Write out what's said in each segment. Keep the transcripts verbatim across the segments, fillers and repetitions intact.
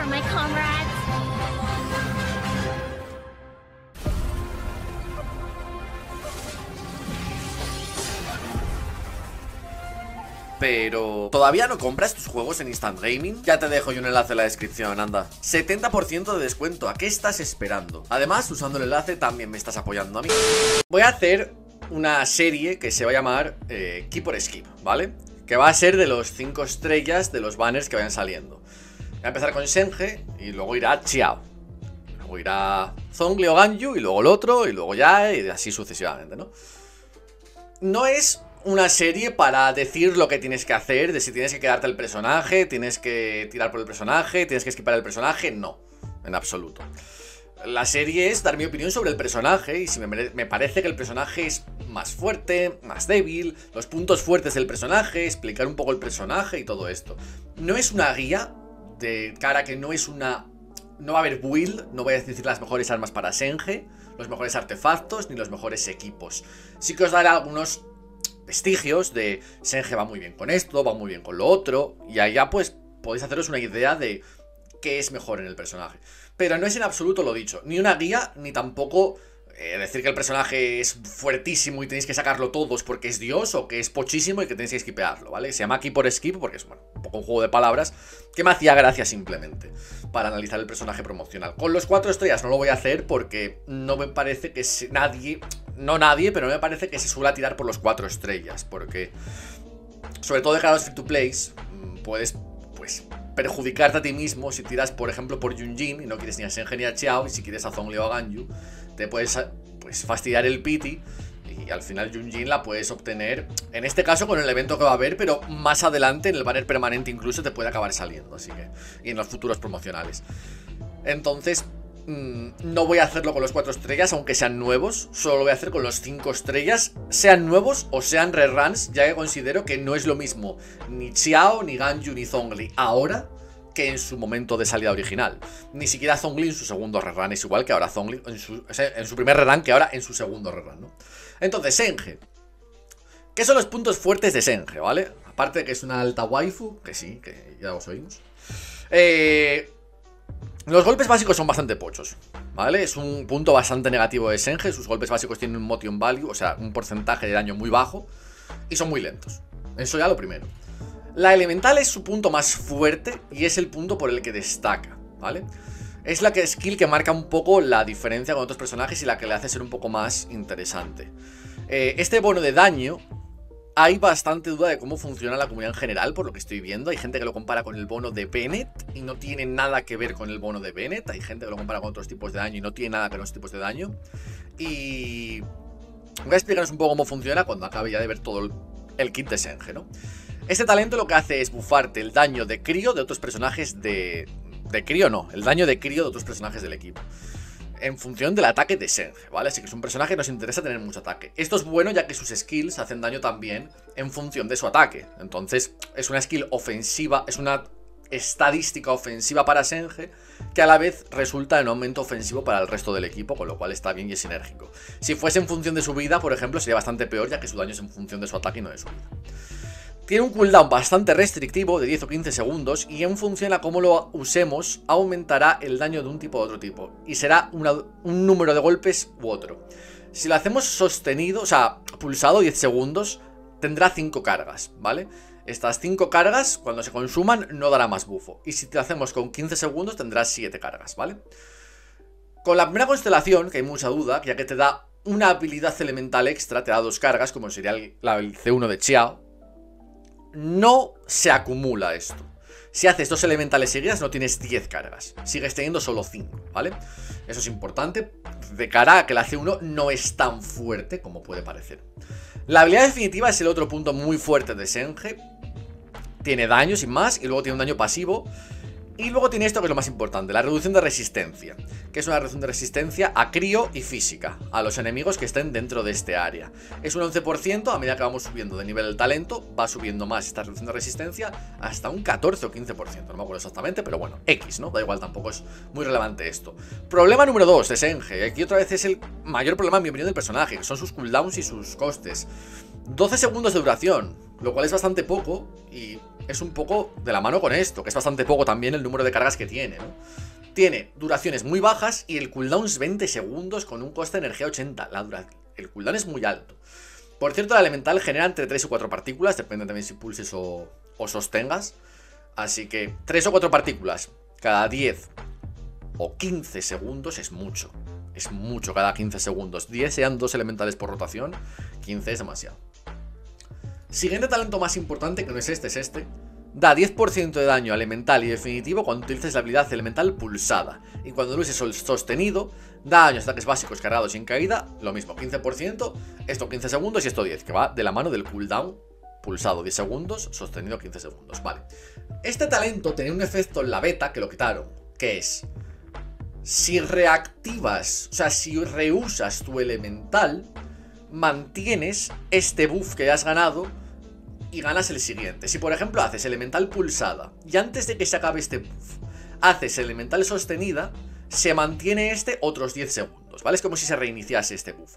my comrades. Pero ¿todavía no compras tus juegos en Instant Gaming? Ya te dejo yo un enlace en la descripción, anda. setenta por ciento de descuento, ¿a qué estás esperando? Además, usando el enlace también me estás apoyando a mí. Voy a hacer una serie que se va a llamar eh, Keep or Skip, ¿vale? Que va a ser de los cinco estrellas de los banners que vayan saliendo. Voy a empezar con Senge y luego irá Xiao. Luego irá Zhongli o Ganyu y luego el otro y luego ya y así sucesivamente, ¿no? No es una serie para decir lo que tienes que hacer, de si tienes que quedarte el personaje, tienes que tirar por el personaje, tienes que esquipar el personaje, no, en absoluto. La serie es dar mi opinión sobre el personaje y si me, me parece que el personaje es más fuerte, más débil, los puntos fuertes del personaje, explicar un poco el personaje y todo esto. No es una guía de cara que no es una... No va a haber build, no voy a decir las mejores armas para Senge, los mejores artefactos ni los mejores equipos. Sí que os daré algunos vestigios de Senge va muy bien con esto, va muy bien con lo otro, y allá pues podéis haceros una idea de qué es mejor en el personaje. Pero no es en absoluto lo dicho, ni una guía, ni tampoco eh, decir que el personaje es fuertísimo y tenéis que sacarlo todos porque es Dios, o que es pochísimo y que tenéis que esquipearlo, ¿vale? Se llama Keep or Skip porque es, bueno, un poco un juego de palabras que me hacía gracia simplemente para analizar el personaje promocional. Con los cuatro estrellas no lo voy a hacer porque no me parece que se, nadie... No nadie, pero no me parece que se suele tirar por los cuatro estrellas, porque sobre todo de cara a los free to plays puedes, pues, perjudicarte a ti mismo si tiras, por ejemplo, por Yunjin y no quieres ni a Senge ni a Xiao, y si quieres a Zhongli o a Ganyu, te puedes, pues, fastidiar el pity y al final Yunjin la puedes obtener, en este caso con el evento que va a haber, pero más adelante en el banner permanente incluso te puede acabar saliendo, así que, y en los futuros promocionales. Entonces no voy a hacerlo con los cuatro estrellas, aunque sean nuevos. Solo lo voy a hacer con los cinco estrellas, sean nuevos o sean reruns, ya que considero que no es lo mismo ni Xiao, ni Ganyu, ni Zhongli ahora que en su momento de salida original. Ni siquiera Zhongli en su segundo rerun es igual que ahora Zhongli en su, o sea, en su primer rerun que ahora en su segundo rerun, ¿no? Entonces, Senge. ¿Qué son los puntos fuertes de Senge, vale? Aparte de que es una alta waifu, que sí, que ya os oímos. Eh... Los golpes básicos son bastante pochos, ¿vale? Es un punto bastante negativo de Senge. Sus golpes básicos tienen un motion value, o sea, un porcentaje de daño muy bajo, y son muy lentos. Eso ya lo primero. La elemental es su punto más fuerte y es el punto por el que destaca, ¿vale? Es la que, skill que marca un poco la diferencia con otros personajes y la que le hace ser un poco más interesante. Eh, este bono de daño... Hay bastante duda de cómo funciona la comunidad en general, por lo que estoy viendo. Hay gente que lo compara con el bono de Bennett y no tiene nada que ver con el bono de Bennett. Hay gente que lo compara con otros tipos de daño y no tiene nada que ver con los tipos de daño. Y voy a explicaros un poco cómo funciona cuando acabe ya de ver todo el, el kit de Senge, ¿no? Este talento lo que hace es bufarte el daño de crío de otros personajes de... De crío no, el daño de crío de otros personajes del equipo, en función del ataque de Senge, ¿vale? Así que es un personaje que nos interesa tener mucho ataque. Esto es bueno ya que sus skills hacen daño también en función de su ataque. Entonces es una skill ofensiva, es una estadística ofensiva para Senge que a la vez resulta en aumento ofensivo para el resto del equipo, con lo cual está bien y es sinérgico. Si fuese en función de su vida, por ejemplo, sería bastante peor ya que su daño es en función de su ataque y no de su vida. Tiene un cooldown bastante restrictivo de diez o quince segundos y en función a cómo lo usemos aumentará el daño de un tipo u otro tipo y será una, un número de golpes u otro. Si lo hacemos sostenido, o sea, pulsado diez segundos, tendrá cinco cargas, ¿vale? Estas cinco cargas, cuando se consuman, no dará más bufo. Y si te lo hacemos con quince segundos, tendrás siete cargas, ¿vale? Con la primera constelación, que hay mucha duda, ya que te da una habilidad elemental extra, te da dos cargas, como sería el, la, el C uno de Xiao, no se acumula esto. Si haces dos elementales seguidas no tienes diez cargas, sigues teniendo solo cinco, ¿vale? Eso es importante de cara a que la C uno no es tan fuerte como puede parecer. La habilidad definitiva es el otro punto muy fuerte de Senge. Tiene daño sin más y luego tiene un daño pasivo. Y luego tiene esto que es lo más importante, la reducción de resistencia, que es una reducción de resistencia a crío y física, a los enemigos que estén dentro de este área. Es un once por ciento, a medida que vamos subiendo de nivel del talento, va subiendo más esta reducción de resistencia hasta un catorce o quince por ciento, no me acuerdo exactamente, pero bueno, X, ¿no? Da igual, tampoco es muy relevante esto. Problema número dos de Senge, aquí otra vez es el mayor problema en mi opinión del personaje, que son sus cooldowns y sus costes. doce segundos de duración, lo cual es bastante poco y es un poco de la mano con esto, que es bastante poco también el número de cargas que tiene, ¿no? Tiene duraciones muy bajas y el cooldown es veinte segundos con un coste de energía ochenta. La dura... El cooldown es muy alto. Por cierto, el elemental genera entre tres o cuatro partículas, depende también si pulses o, o sostengas. Así que tres o cuatro partículas cada diez o quince segundos es mucho. Es mucho cada quince segundos. diez sean dos elementales por rotación, quince es demasiado. Siguiente talento más importante, que no es este, es este. Da diez por ciento de daño elemental y definitivo cuando utilices la habilidad elemental pulsada. Y cuando lo uses sostenido, da daño a ataques básicos cargados sin caída. Lo mismo, quince por ciento, esto quince segundos y esto diez, que va de la mano del cooldown pulsado diez segundos, sostenido quince segundos. Vale. Este talento tenía un efecto en la beta que lo quitaron, que es... Si reactivas, o sea, si reusas tu elemental, mantienes este buff que has ganado y ganas el siguiente. Si por ejemplo haces elemental pulsada y antes de que se acabe este buff haces elemental sostenida, se mantiene este otros diez segundos, ¿vale? Es como si se reiniciase este buff.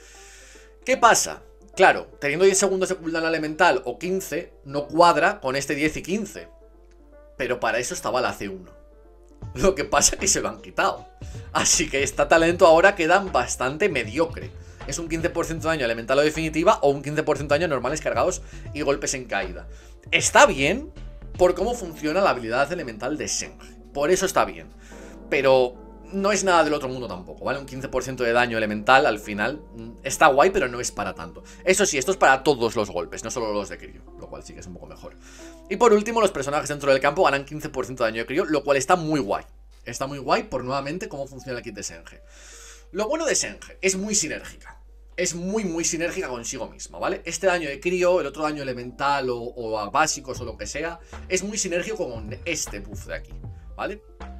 ¿Qué pasa? Claro, teniendo diez segundos de cooldown elemental o quince, no cuadra con este diez y quince. Pero para eso estaba la C uno. Lo que pasa es que se lo han quitado. Así que este talento ahora queda bastante mediocre. Es un quince por ciento de daño elemental o definitiva o un quince por ciento de daño normales cargados y golpes en caída. Está bien por cómo funciona la habilidad elemental de Senge. Por eso está bien. Pero no es nada del otro mundo tampoco, ¿vale? Un quince por ciento de daño elemental al final está guay, pero no es para tanto. Eso sí, esto es para todos los golpes, no solo los de crío, lo cual sí que es un poco mejor. Y por último, los personajes dentro del campo ganan quince por ciento de daño de crío, lo cual está muy guay. Está muy guay por nuevamente cómo funciona el kit de Senge. Lo bueno de Senge es muy sinérgica. Es muy muy sinérgica consigo misma, ¿vale? Este daño de crío, el otro daño elemental o, o a básicos o lo que sea, es muy sinérgico con este buff de aquí, ¿vale?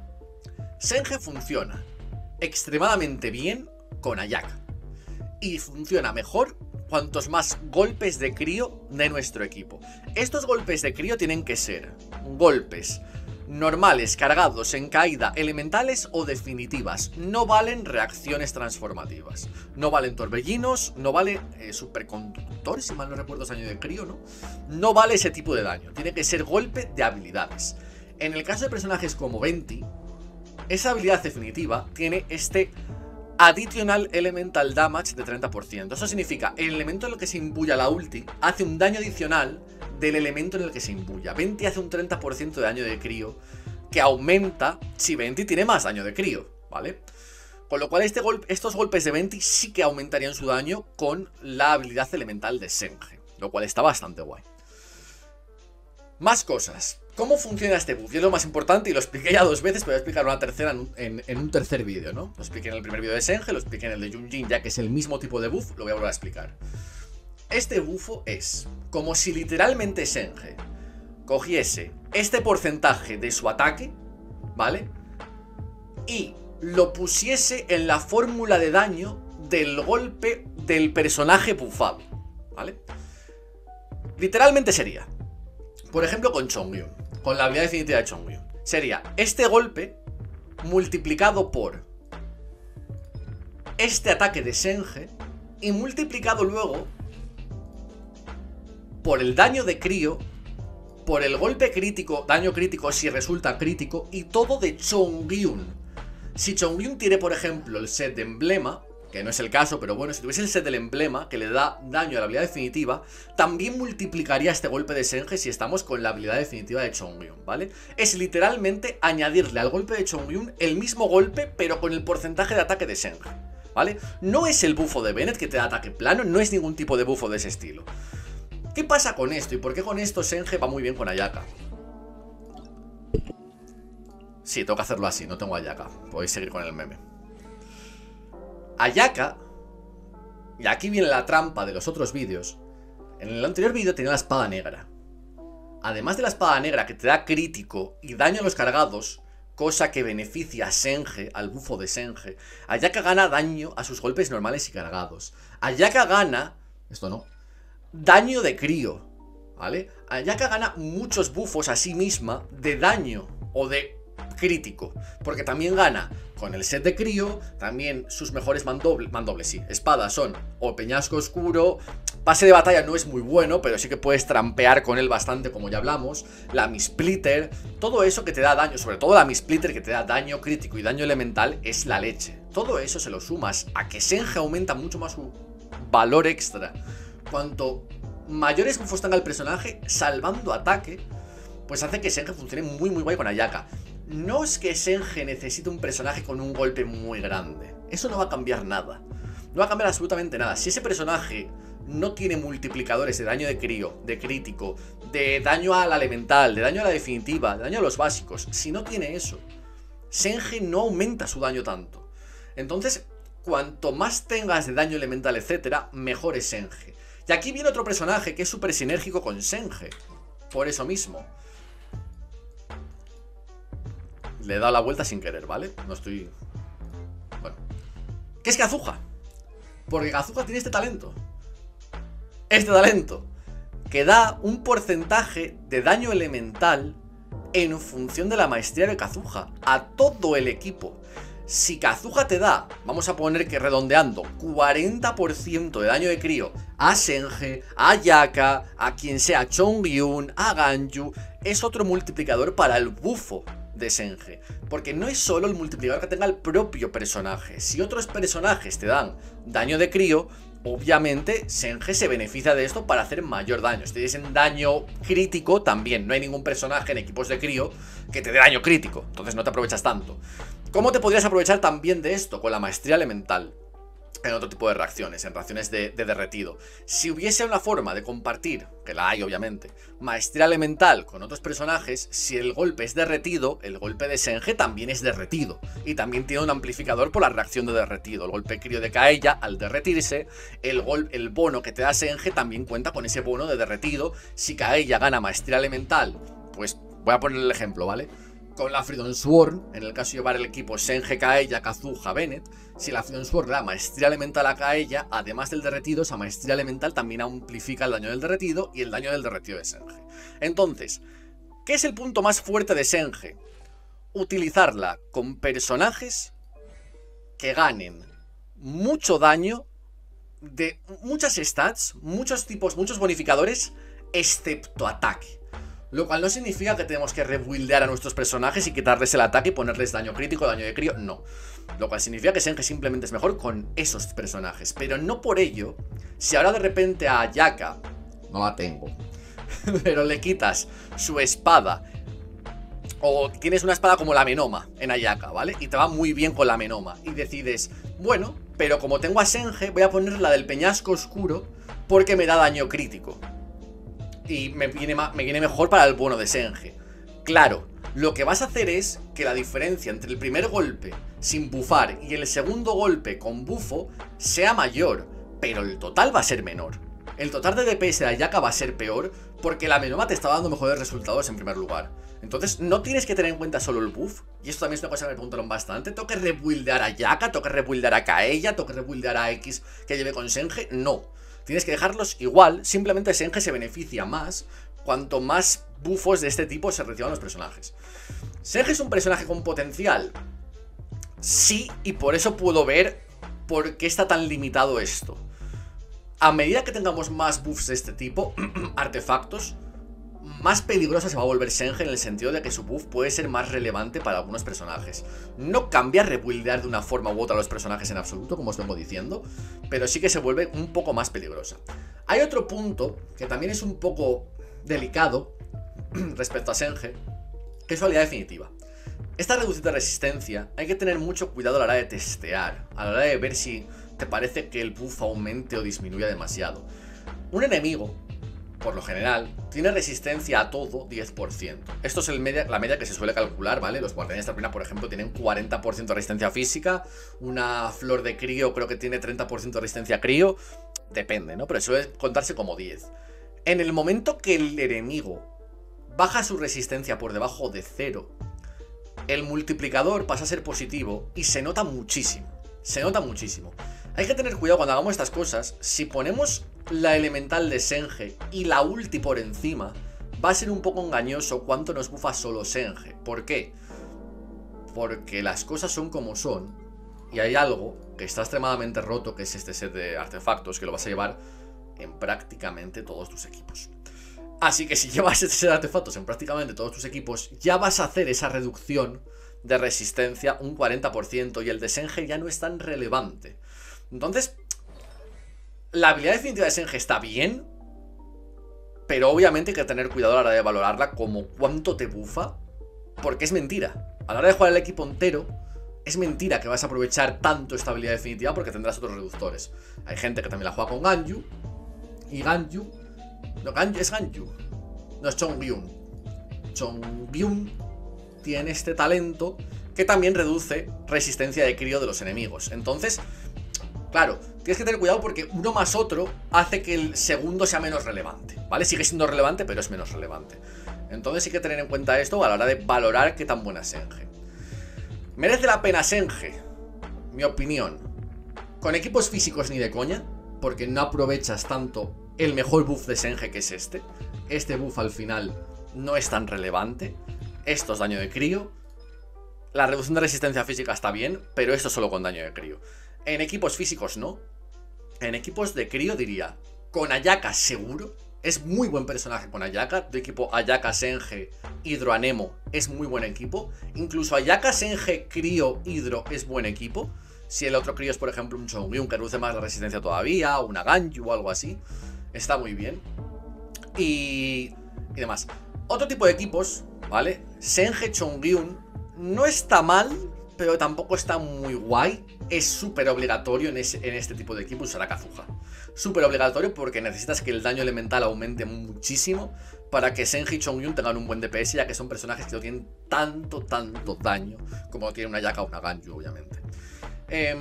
Senge funciona extremadamente bien con Ayaka. Y funciona mejor cuantos más golpes de crío de nuestro equipo. Estos golpes de crío tienen que ser golpes normales, cargados en caída, elementales o definitivas. No valen reacciones transformativas. No valen torbellinos, no vale eh, superconductor, si mal no recuerdo es daño de crío, ¿no? No vale ese tipo de daño. Tiene que ser golpe de habilidades. En el caso de personajes como Venti, esa habilidad definitiva tiene este Additional Elemental Damage de treinta por ciento. Eso significa, el elemento en el que se imbuya la ulti hace un daño adicional del elemento en el que se imbuya. Venti hace un treinta por ciento de daño de crío, que aumenta si Venti tiene más daño de crío, ¿vale? Con lo cual este golpe, estos golpes de Venti sí que aumentarían su daño con la habilidad elemental de Senge, lo cual está bastante guay. Más cosas. ¿Cómo funciona este buff? Y es lo más importante y lo expliqué ya dos veces, pero voy a explicar una tercera en un, en, en un tercer vídeo, ¿no? Lo expliqué en el primer vídeo de Senge, lo expliqué en el de Yunjin, ya que es el mismo tipo de buff, lo voy a volver a explicar. Este bufo es como si literalmente Senge cogiese este porcentaje de su ataque, ¿vale? Y lo pusiese en la fórmula de daño del golpe del personaje bufado, ¿vale? Literalmente sería, por ejemplo, con Chongyun, con la habilidad definitiva de Chongyun, sería este golpe multiplicado por este ataque de Senge y multiplicado luego por el daño de crío, por el golpe crítico, daño crítico si resulta crítico, y todo de Chongyun. Si Chongyun tiene, por ejemplo, el set de emblema, que no es el caso, pero bueno, si tuviese el set del emblema que le da daño a la habilidad definitiva, también multiplicaría este golpe de Senge si estamos con la habilidad definitiva de Chongyun, ¿vale? Es literalmente añadirle al golpe de Chongyun el mismo golpe, pero con el porcentaje de ataque de Senge, ¿vale? No es el bufo de Bennett que te da ataque plano, no es ningún tipo de bufo de ese estilo. ¿Qué pasa con esto? ¿Y por qué con esto Senge va muy bien con Ayaka? Sí, tengo que hacerlo así, no tengo Ayaka. Podéis seguir con el meme. Ayaka, y aquí viene la trampa de los otros vídeos. En el anterior vídeo tenía la espada negra. Además de la espada negra que te da crítico y daño a los cargados, cosa que beneficia a Senge, al bufo de Senge, Ayaka gana daño a sus golpes normales y cargados. Ayaka gana, esto no, daño de crío, ¿vale? Ayaka gana muchos bufos a sí misma de daño o de crítico, porque también gana con el set de crío. También sus mejores mandobles, mandobles sí, espadas son o peñasco oscuro. Pase de batalla no es muy bueno, pero sí que puedes trampear con él bastante, como ya hablamos. La Misplitter, todo eso que te da daño, sobre todo la Misplitter que te da daño crítico y daño elemental, es la leche. Todo eso se lo sumas a que Senge aumenta mucho más su valor extra. Cuanto mayores buffos tenga el personaje, salvando ataque, pues hace que Senge funcione muy muy guay con Ayaka. No es que Senge necesite un personaje con un golpe muy grande. Eso no va a cambiar nada. No va a cambiar absolutamente nada. Si ese personaje no tiene multiplicadores de daño de crío, de crítico, de daño a la elemental, de daño a la definitiva, de daño a los básicos, si no tiene eso, Senge no aumenta su daño tanto. Entonces, cuanto más tengas de daño elemental, etcétera, mejor es Senge. Y aquí viene otro personaje que es súper sinérgico con Senge. Por eso mismo. Le he dado la vuelta sin querer, ¿vale? No estoy... Bueno. ¿Qué es Kazuha? Porque Kazuha tiene este talento. Este talento. Que da un porcentaje de daño elemental en función de la maestría de Kazuha a todo el equipo. Si Kazuha te da, vamos a poner que redondeando, cuarenta por ciento de daño de crío a Senge, a Ayaka, a quien sea, a Chongyun, a Ganyu, es otro multiplicador para el bufo de Senge. Porque no es solo el multiplicador que tenga el propio personaje. Si otros personajes te dan daño de crío, obviamente Senge se beneficia de esto para hacer mayor daño. Si te dicen daño crítico, también no hay ningún personaje en equipos de crío que te dé daño crítico, entonces no te aprovechas tanto. ¿Cómo te podrías aprovechar también de esto? Con la maestría elemental. En otro tipo de reacciones, en reacciones de, de derretido. Si hubiese una forma de compartir, que la hay obviamente, maestría elemental con otros personajes, si el golpe es derretido, el golpe de Senge también es derretido. Y también tiene un amplificador por la reacción de derretido. El golpe crío de Kaeya, al derretirse, el, gol, el bono que te da Senge también cuenta con ese bono de derretido. Si Kaeya gana maestría elemental, pues voy a poner el ejemplo, ¿vale? Con la Freedom Sword, en el caso de llevar el equipo Senge, Kaeya, Kazuha, Bennett, si la Freedom Sword da maestría elemental a Kaeya, además del derretido, esa maestría elemental también amplifica el daño del derretido y el daño del derretido de Senge. Entonces, ¿qué es el punto más fuerte de Senge? Utilizarla con personajes que ganen mucho daño de muchas stats, muchos tipos, muchos bonificadores, excepto ataque. Lo cual no significa que tenemos que rebuildear a nuestros personajes y quitarles el ataque y ponerles daño crítico, daño de crío, no. Lo cual significa que Senge simplemente es mejor con esos personajes. Pero no por ello, si ahora de repente a Ayaka, no la tengo, pero le quitas su espada, o tienes una espada como la Menoma en Ayaka, ¿vale? Y te va muy bien con la Menoma, y decides, bueno, pero como tengo a Senge, voy a poner la del peñasco oscuro porque me da daño crítico. Y me viene, me viene mejor para el bono de Senge. Claro, lo que vas a hacer es que la diferencia entre el primer golpe sin bufar y el segundo golpe con bufo sea mayor, pero el total va a ser menor. El total de D P S de Ayaka va a ser peor porque la Menoma te está dando mejores resultados en primer lugar. Entonces no tienes que tener en cuenta solo el buff. Y esto también es una cosa que me preguntaron bastante. ¿Tengo que rebuildear a Ayaka? ¿Tengo que rebuildear a Kaeya? ¿Tengo que rebuildear a X que lleve con Senge? No. Tienes que dejarlos igual, simplemente Senge se beneficia más cuanto más bufos de este tipo se reciban los personajes. ¿Senge es un personaje con potencial? Sí, y por eso puedo ver por qué está tan limitado esto. A medida que tengamos más buffs de este tipo, artefactos, más peligrosa se va a volver Senge en el sentido de que su buff puede ser más relevante para algunos personajes. No cambia rebuildear de una forma u otra a los personajes en absoluto, como os vengo diciendo, pero sí que se vuelve un poco más peligrosa. Hay otro punto que también es un poco delicado respecto a Senge, que es su habilidad definitiva. Esta reducción de resistencia hay que tener mucho cuidado a la hora de testear, a la hora de ver si te parece que el buff aumente o disminuya demasiado. Un enemigo, por lo general, tiene resistencia a todo diez por ciento. Esto es el media, la media que se suele calcular, ¿vale? Los guardianes de Arpina, por ejemplo, tienen cuarenta por ciento de resistencia física. Una flor de crío creo que tiene treinta por ciento de resistencia a crío. Depende, ¿no? Pero suele contarse como diez. En el momento que el enemigo baja su resistencia por debajo de cero, el multiplicador pasa a ser positivo y se nota muchísimo. Se nota muchísimo. Hay que tener cuidado cuando hagamos estas cosas. Si ponemos la elemental de Senge y la ulti por encima, va a ser un poco engañoso cuánto nos bufa solo Senge. ¿Por qué? porque las cosas son como son. Y hay algo que está extremadamente roto, que es este set de artefactos, que lo vas a llevar en prácticamente todos tus equipos. Así que si llevas este set de artefactos en prácticamente todos tus equipos, ya vas a hacer esa reducción de resistencia un cuarenta por ciento y el de Senge ya no es tan relevante. Entonces, la habilidad definitiva de Senge está bien, pero obviamente hay que tener cuidado a la hora de valorarla como cuánto te bufa, porque es mentira. A la hora de jugar el equipo entero, es mentira que vas a aprovechar tanto esta habilidad definitiva porque tendrás otros reductores. Hay gente que también la juega con Ganyu, y Ganyu... No, Ganyu es Ganyu. No, es Chongyun. Chongyun tiene este talento que también reduce resistencia de crío de los enemigos. Entonces, claro, tienes que tener cuidado porque uno más otro hace que el segundo sea menos relevante, ¿vale? Sigue siendo relevante, pero es menos relevante. Entonces hay que tener en cuenta esto a la hora de valorar qué tan buena es Senge. ¿Merece la pena Senge? Mi opinión. Con equipos físicos ni de coña, porque no aprovechas tanto el mejor buff de Senge, que es este. Este buff al final no es tan relevante. Esto es daño de crío. La reducción de resistencia física está bien, pero esto solo con daño de crío. En equipos físicos no. En equipos de crío diría, con Ayaka seguro. Es muy buen personaje con Ayaka. De equipo Ayaka, Senge, Hydro, Anemo es muy buen equipo. Incluso Ayaka, Senge, Crío, Hydro es buen equipo. Si el otro crío es por ejemplo un Chongyun que reduce más la resistencia todavía, o una Ganyu o algo así, está muy bien. Y... y demás. Otro tipo de equipos, ¿vale? Senge, Chongyun no está mal, pero tampoco está muy guay. Es súper obligatorio en, ese, en este tipo de equipos usar a Kazuha. Súper obligatorio porque necesitas que el daño elemental aumente muchísimo para que Senge y Chongyun tengan un buen D P S, ya que son personajes que no tienen tanto, tanto daño como tiene una Ayaka o una Ganyu, obviamente. Eh,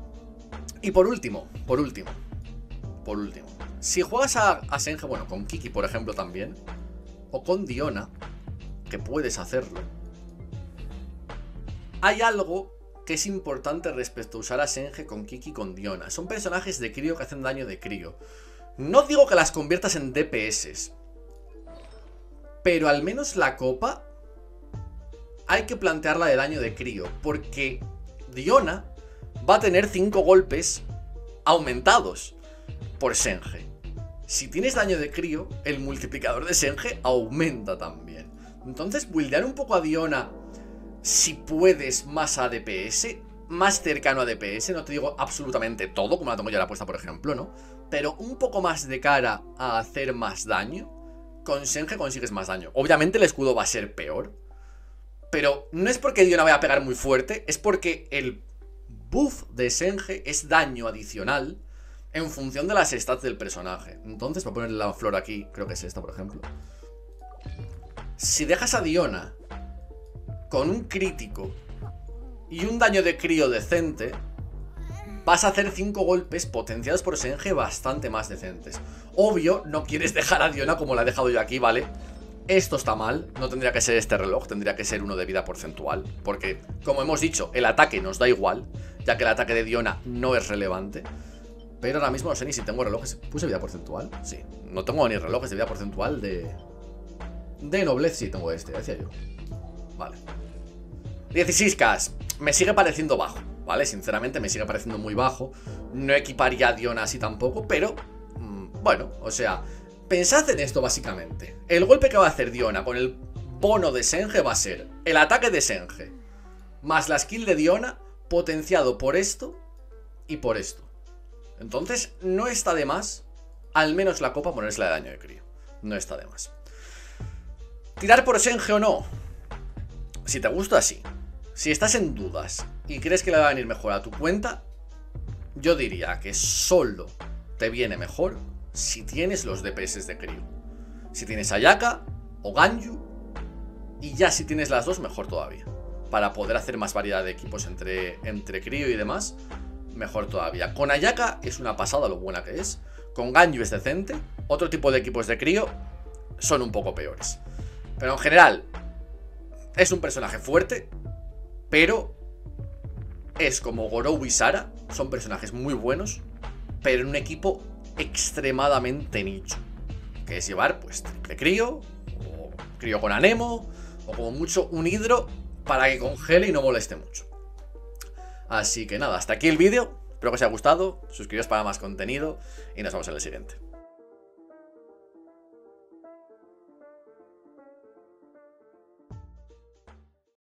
y por último, por último, por último, si juegas a, a Senge, bueno, con Kiki por ejemplo también, o con Diona, que puedes hacerlo, hay algo que es importante respecto a usar a Senge con Kiki y con Diona. Son personajes de crío que hacen daño de crío. No digo que las conviertas en D P S, pero al menos la copa hay que plantearla de daño de crío, porque Diona va a tener cinco golpes aumentados por Senge. Si tienes daño de crío, el multiplicador de Senge aumenta también. Entonces, buildear un poco a Diona, si puedes, más a D P S, más cercano a D P S, no te digo absolutamente todo, como la tengo ya la puesta por ejemplo, ¿no? Pero un poco más de cara a hacer más daño, con Senge consigues más daño. Obviamente el escudo va a ser peor, pero no es porque Diona vaya a pegar muy fuerte, es porque el buff de Senge es daño adicional en función de las stats del personaje. Entonces, voy a poner la flor aquí, creo que es esta por ejemplo. Si dejas a Diona con un crítico y un daño de crío decente, vas a hacer cinco golpes potenciados por Senge bastante más decentes. Obvio, no quieres dejar a Diona como la he dejado yo aquí, ¿vale? Esto está mal, no tendría que ser este reloj, tendría que ser uno de vida porcentual, porque, como hemos dicho, el ataque nos da igual, ya que el ataque de Diona no es relevante. Pero ahora mismo no sé ni si tengo relojes. ¿Puse vida porcentual? Sí, no tengo ni relojes de vida porcentual de... De nobleza, sí, tengo este, decía yo. Vale. dieciséis K, me sigue pareciendo bajo, ¿vale? Sinceramente me sigue pareciendo muy bajo. No equiparía a Diona así tampoco, pero... Mmm, bueno, o sea... Pensad en esto básicamente. El golpe que va a hacer Diona con el bono de Senge va a ser el ataque de Senge más la skill de Diona potenciado por esto y por esto. Entonces no está de más, al menos la copa, ponérsela de daño de crío. No está de más. ¿Tirar por Senge o no? Si te gusta, sí. Si estás en dudas y crees que le va a venir mejor a tu cuenta, yo diría que solo te viene mejor si tienes los D P S de crío. Si tienes Ayaka o Ganyu, y ya si tienes las dos, mejor todavía. Para poder hacer más variedad de equipos entre, entre crío y demás, mejor todavía. Con Ayaka es una pasada lo buena que es. Con Ganyu es decente. Otro tipo de equipos de crío son un poco peores. Pero en general, es un personaje fuerte, pero es como Gorou y Sara. Son personajes muy buenos, pero en un equipo extremadamente nicho, que es llevar pues triple crío, o crío con Anemo, o como mucho un Hydro para que congele y no moleste mucho. Así que nada, hasta aquí el vídeo. Espero que os haya gustado. Suscribiros para más contenido y nos vemos en el siguiente.